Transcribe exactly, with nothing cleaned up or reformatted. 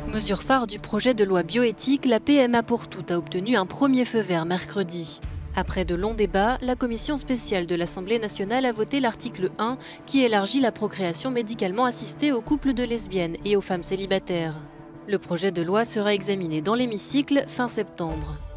Mesure phare du projet de loi bioéthique, la P M A pour toutes a obtenu un premier feu vert mercredi. Après de longs débats, la commission spéciale de l'Assemblée nationale a voté l'article un qui élargit la procréation médicalement assistée aux couples de lesbiennes et aux femmes célibataires. Le projet de loi sera examiné dans l'hémicycle fin septembre.